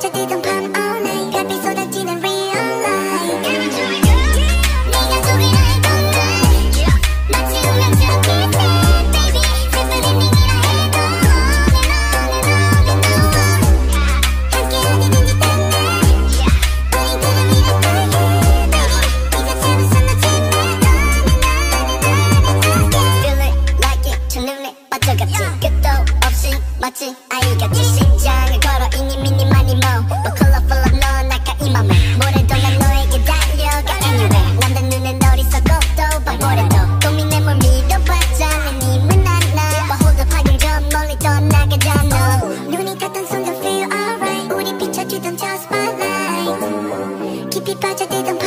빠져들던 밤 all night 별빛 쏟아지는 real life 네가 속을 알던 날 마치 운명처럼 kiss it baby 슬픈 엔딩이라 해도 on and on 함께하는 듯한 날 우리들은 이렇게 baby 이제 참았어 놓지 마 Feel it like it 첫눈에 빠져갔지 끝도 없이 마치 아이같이 심장을 걸어 이니 미니 마니 모 But colorful 넌 아까 이 맘에 뭐래도 난 너에게 달려가 anywhere 남들 눈엔 어리석어도 바보래도 고민해 뭘 믿어봤자 내 님은 안나 But hold up 하긴 좀 멀리 떠나가잖아 눈이 닿던 순간 feel alright 우리 비춰주던 저 spotlight 깊이 빠져들던